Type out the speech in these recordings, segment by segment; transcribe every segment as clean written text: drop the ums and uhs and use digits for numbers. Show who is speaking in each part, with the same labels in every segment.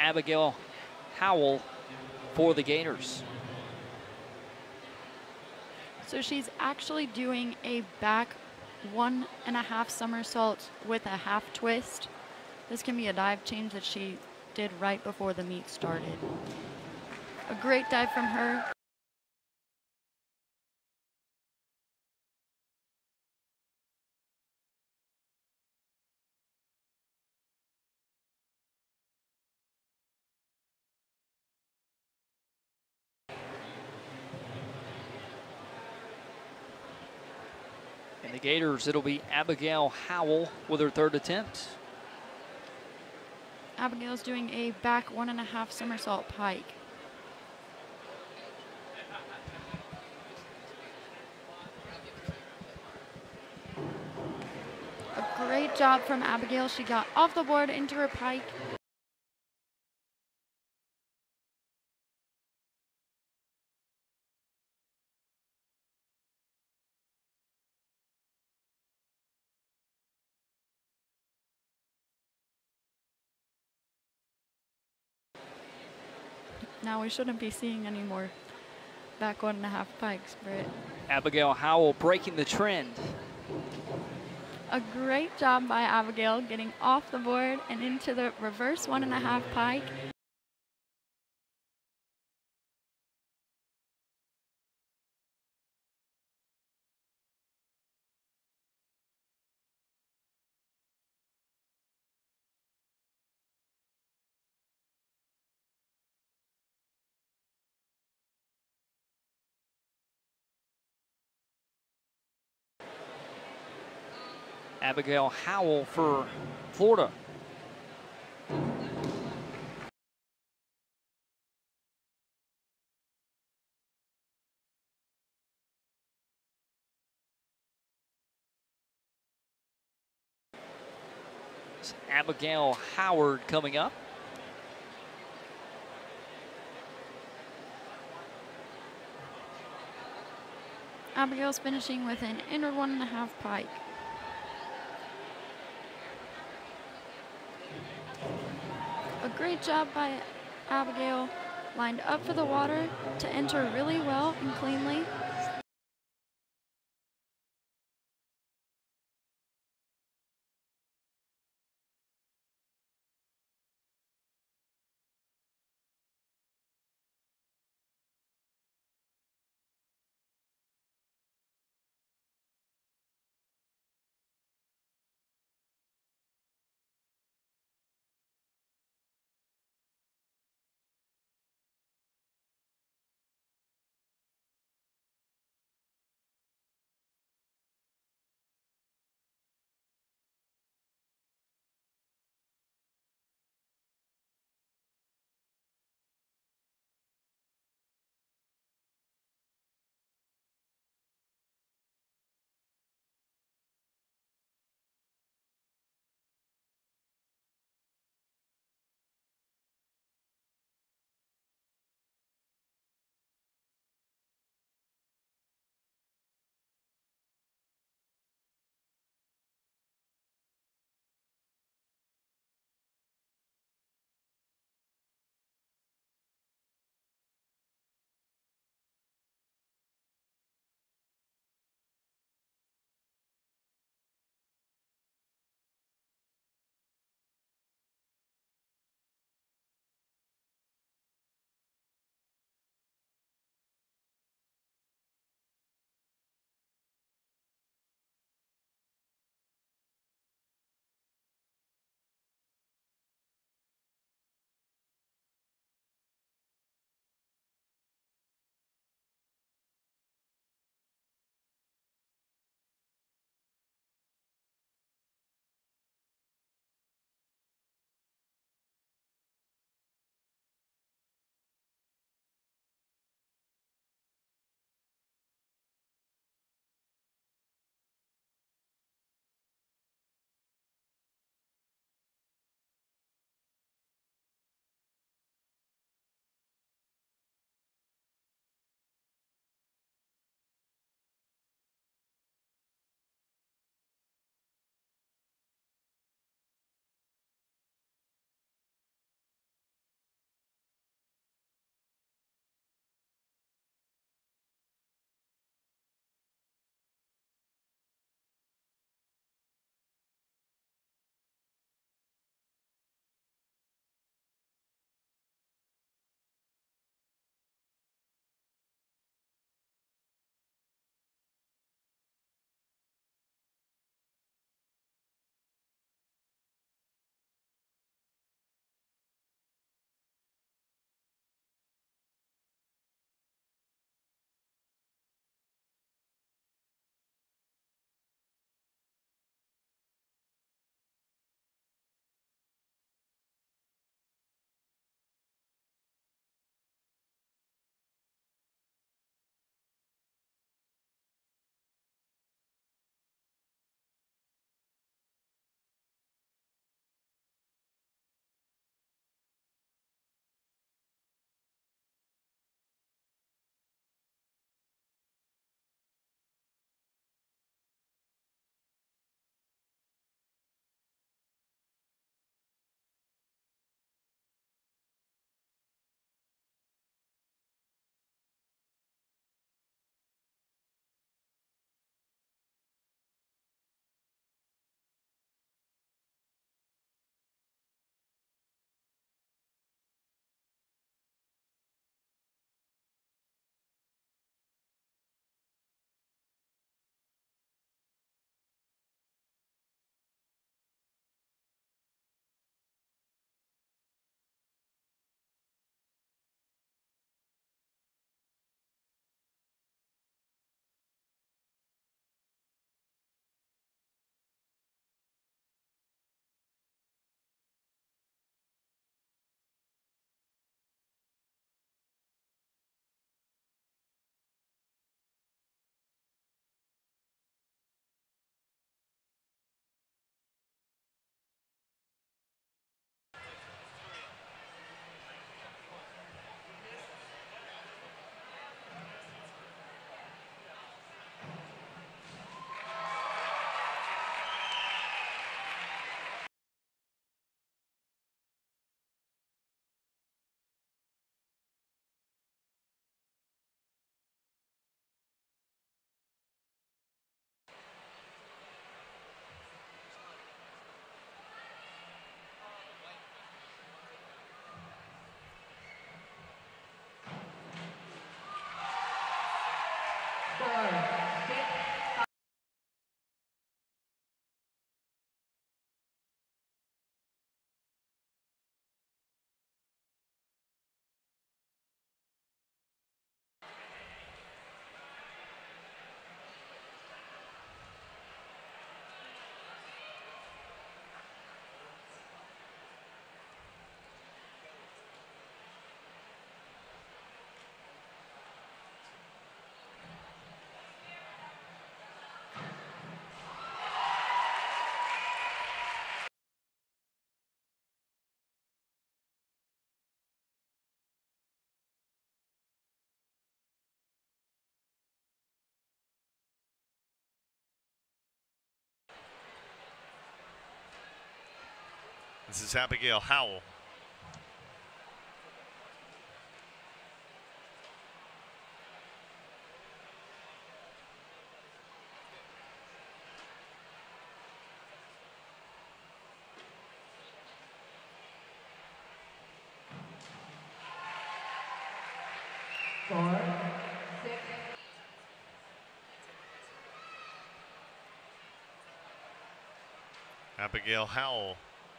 Speaker 1: Abigail Howell for the Gators.
Speaker 2: So she's actually doing a back 1.5 somersaults with a half twist. This can be a dive change that she did right before the meet started. A great dive from her.
Speaker 1: And the Gators, it'll be Abigail Howell with her third attempt.
Speaker 2: Abigail's doing a back 1.5 somersault pike. A great job from Abigail. She got off the board into her pike. Now we shouldn't be seeing any more back 1.5 pikes, Britt.
Speaker 1: Abigail Howell breaking the trend.
Speaker 2: A great job by Abigail getting off the board and into the reverse 1.5 pike.
Speaker 1: Abigail Howell for Florida. It's Abigail Howard coming up.
Speaker 2: Abigail's finishing with an inner 1.5 pike. A great job by Abigail, lined up for the water to enter really well and cleanly.
Speaker 3: This is Abigail Howell. Abigail Howell.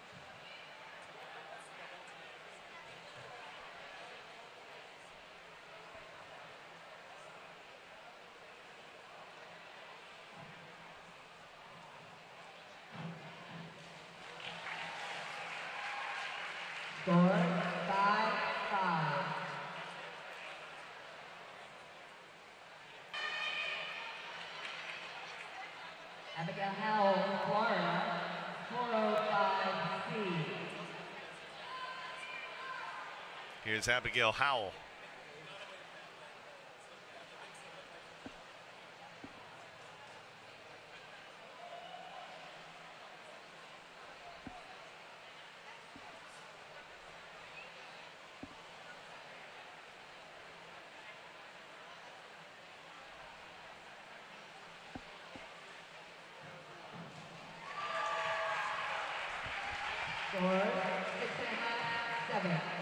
Speaker 4: Score 5-5. Abigail Howell, Florida, 405C.
Speaker 3: Here's Abigail Howell.
Speaker 4: Score 6.5, 7.